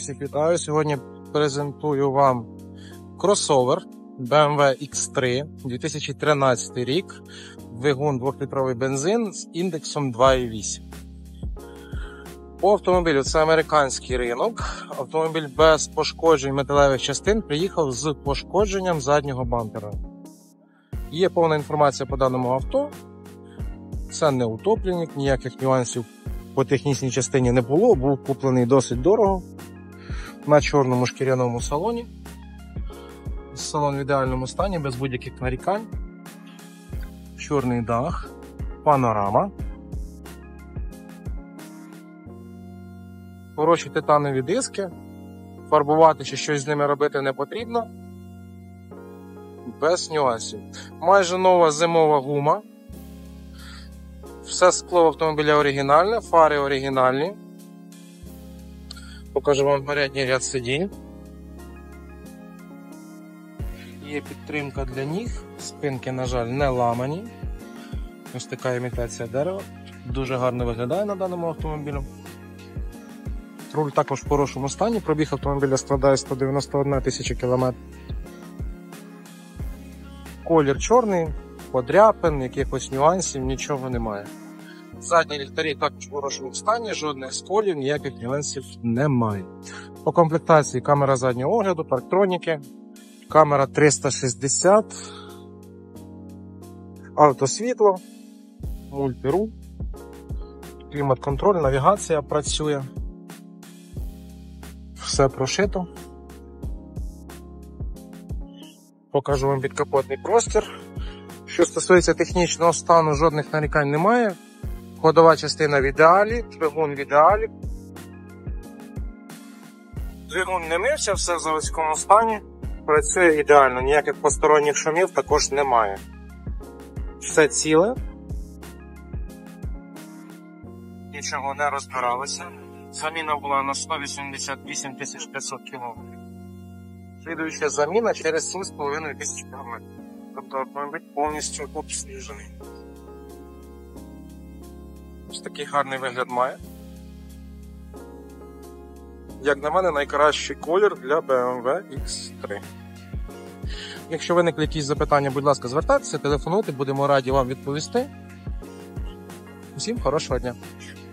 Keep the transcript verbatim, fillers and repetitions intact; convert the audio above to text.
Всіх вітаю! Сьогодні презентую вам кросовер бе ем ве ікс три, дві тисячі тринадцятий рік, двигун двохлітровий бензин з індексом два і вісім. По автомобілю це американський ринок. Автомобіль без пошкоджень металевих частин приїхав з пошкодженням заднього бампера. Є повна інформація по даному авто. Це не утопленник, ніяких нюансів по технічній частині не було. Був куплений досить дорого на чорному шкіряному салоні. Салон в ідеальному стані, без будь-яких нарікань. Чорний дах, панорама. Хороші титанові диски. Фарбувати чи щось з ними робити не потрібно. Без нюансів. Майже нова зимова гума. Все скло автомобіля оригінальне, фари оригінальні. Покажу вам передній ряд сидінь. Є підтримка для ніг, спинки, на жаль, не ламані. Ось така імітація дерева. Дуже гарно виглядає на даному автомобілі. Руль також в хорошому стані, пробіг автомобіля складає сто дев'яносто одна тисяча кілометрів. Колір чорний, подряпин, якихось нюансів, нічого немає. Задні ліхтарі також в хорошому стані, жодних сколів, ніяких нюансів немає. По комплектації камера заднього огляду, парктроніки, камера триста шістдесят, автосвітло, мультируль, клімат-контроль, навігація працює. Все прошито. Покажу вам підкапотний простір. Що стосується технічного стану, жодних нарікань немає. Ходова частина в ідеалі, двигун в ідеалі. Двигун не мився, все в заводському стані. Працює ідеально, ніяких посторонніх шумів також немає. Все ціле. Нічого не розбиралося. Заміна була на сто вісімдесят вісім тисяч п'ятсот кілометрів. Слідуюча заміна через сім з половиною тисяч кілометрів. Тобто автомобіль повністю обслужений. Ось такий гарний вигляд має. Як на мене, найкращий колір для бе ем ве ікс три. Якщо виникли якісь запитання, будь ласка, звертайтеся, телефонуйте, будемо раді вам відповісти. Усім хорошого дня!